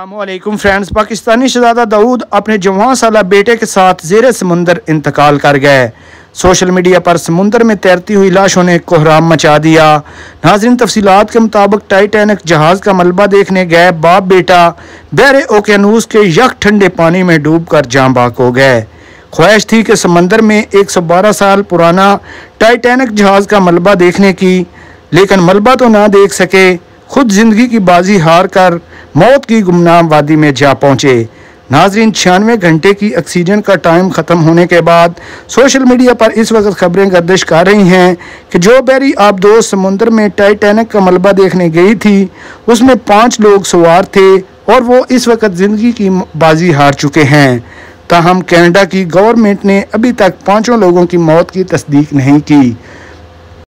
अस्सलामुअलैकुम फ्रेंड्स। पाकिस्तानी शहजादा दाऊद अपने जवान साला बेटे के साथ ज़ेरे समुंदर इंतकाल कर गए। सोशल मीडिया पर समुंदर में तैरती हुई लाशों ने कोहराम मचा दिया। नाज़रीन, तफसीलात के मुताबिक टाइटैनिक जहाज़ का मलबा देखने गए बाप बेटा बहरे ओकेनूस के यख ठंडे पानी में डूब कर जाँ बाक हो गए। ख्वाहिश थी कि समंदर में 112 साल पुराना टाइटैनिक जहाज़ का मलबा देखने की, लेकिन मलबा तो ना देख सके, खुद ज़िंदगी की बाजी हार कर मौत की गुमनाम वादी में जा पहुँचे। नाजरीन, 96 घंटे की ऑक्सीजन का टाइम ख़त्म होने के बाद सोशल मीडिया पर इस वक्त खबरें गर्दिश कर रही हैं कि जो बेरी आबदोस समुंदर में टाइटैनिक का मलबा देखने गई थी, उसमें 5 लोग सवार थे और वो इस वक्त ज़िंदगी की बाजी हार चुके हैं। ताहम कनाडा की गवर्नमेंट ने अभी तक 5 लोगों की मौत की तस्दीक नहीं की।